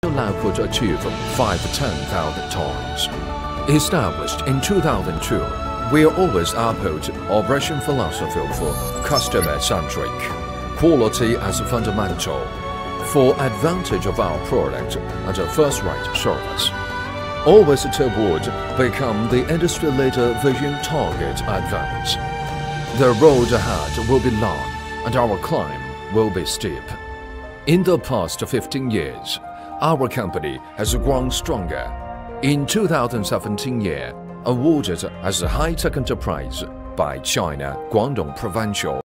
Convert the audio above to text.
output achieved 510,000 tons. Established in 2002, we always uphold operation philosophy for customer-centric, quality as fundamental, for advantage of our product and a first-rate service. Always toward become the industry leader vision target advance. The road ahead will be long and our climb will be steep. In the past 15 years, our company has grown stronger. In 2017 year, awarded as a high-tech enterprise by China Guangdong Provincial.